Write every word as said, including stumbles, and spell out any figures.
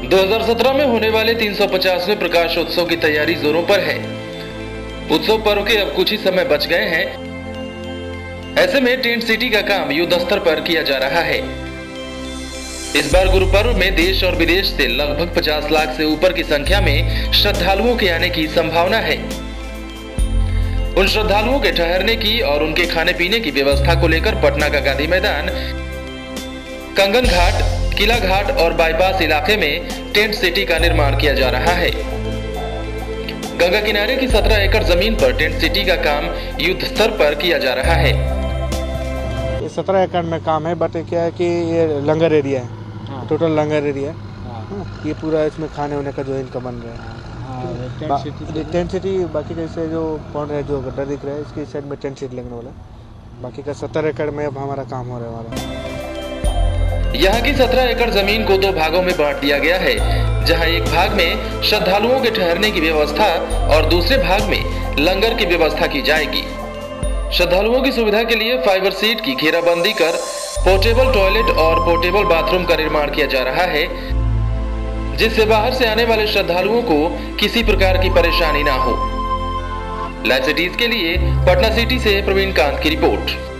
दो हज़ार सत्रह में होने वाले तीन सौ पचासवें प्रकाश उत्सव की तैयारी जोरों पर है। उत्सव पर्व के अब कुछ ही समय बच गए हैं। ऐसे में टेंट सिटी का काम युद्ध स्तर पर किया जा रहा है। इस बार गुरु पर्व में देश और विदेश से लगभग पचास लाख से ऊपर की संख्या में श्रद्धालुओं के आने की संभावना है। उन श्रद्धालुओं के ठहरने की और उनके खाने पीने की व्यवस्था को लेकर पटना का गांधी मैदान, कंगन घाट, किला घाट और बाईपास इलाके में टेंट सिटी का निर्माण किया जा रहा है। गंगा किनारे की सत्रह एकड़ जमीन पर टेंट सिटी का काम युद्ध स्तर पर किया जा रहा है। ये सत्रह एकड़ में काम है, बट क्या है कि ये लंगर एरिया है। हाँ। टोटल लंगर एरिया है। हाँ। ये पूरा इसमें खाने होने का जो इनका बन रहा है। हाँ। टेंट, टेंट सिटी बाकी जैसे जो पॉइंट है, जो गड्ढा दिख रहा है, इसकी साइड में टेंट सिटी लगने वाला है। बाकी का सत्तर एकड़ में अब हमारा काम हो रहा है हमारा। यहाँ की सत्रह एकड़ जमीन को दो भागों में बांट दिया गया है, जहाँ एक भाग में श्रद्धालुओं के ठहरने की व्यवस्था और दूसरे भाग में लंगर की व्यवस्था की जाएगी। श्रद्धालुओं की सुविधा के लिए फाइबर सीट की घेराबंदी कर पोर्टेबल टॉयलेट और पोर्टेबल बाथरूम का निर्माण किया जा रहा है, जिससे बाहर से आने वाले श्रद्धालुओं को किसी प्रकार की परेशानी ना हो। लाइव सिटीज के लिए पटना सिटी से प्रवीण कांत की रिपोर्ट।